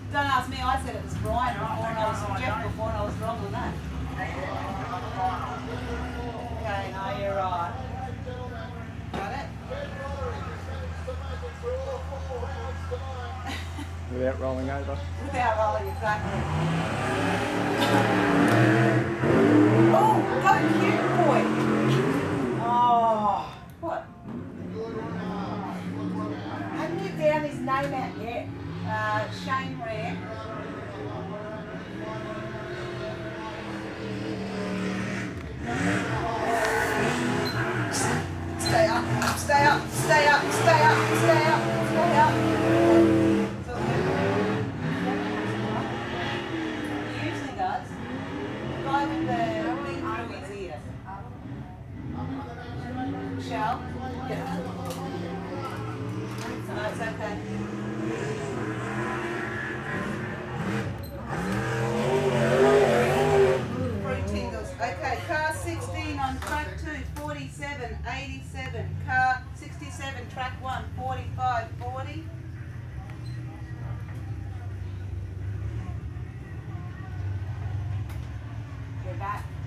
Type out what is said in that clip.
Don't ask me, I said it was Brian before and I was Jeff before and I was wrong on that. Okay, no, you're right. Got it? Without rolling over? Without rolling, exactly. Oh, go cute boy. Oh, what? Haven't you down his name out yet? Shane Ware. Stay up, stay up, stay up, stay up, stay up, stay up. It's all good. He usually does. The guy with the thing through his ear. Shell? Yeah. No, it's okay. Free tingles. Okay, car 16 on track 2, 47, 87. Car 67, track 1, 45, 40. You're back.